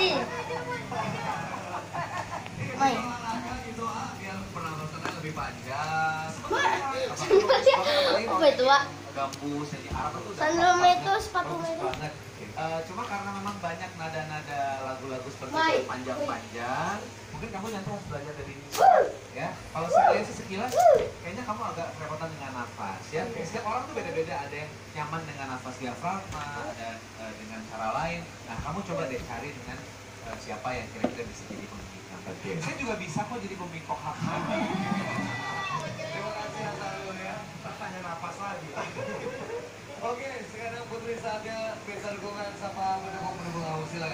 Mai. Biar pernafasannya lebih panjang. Apa itu, Wak? Gambus, jadi Arab itu Sandal itu sepatu itu. banget. Cuma karena memang banyak nada-nada lagu-lagu seperti Mai. itu panjang-panjang, mungkin kamu nanti harus belajar dari ini. Ya, kalau saya lihat sih sekilas, kayaknya kamu agak kerepotan dengan nafas. Ya, setiap orang tuh beda-beda. Ada yang nyaman dengan nafas diafragma, ada dengan cara lain. Nah, kamu coba deh cari dengan siapa yang kira-kira bisa jadi pemimpin. Saya juga bisa kok jadi pemimpin kokak. Terima kasih atas ya. Tanya nafas lagi. Oke, sekarang Putri saatnya bisa dukungan sama mendukung kamu. Silakan.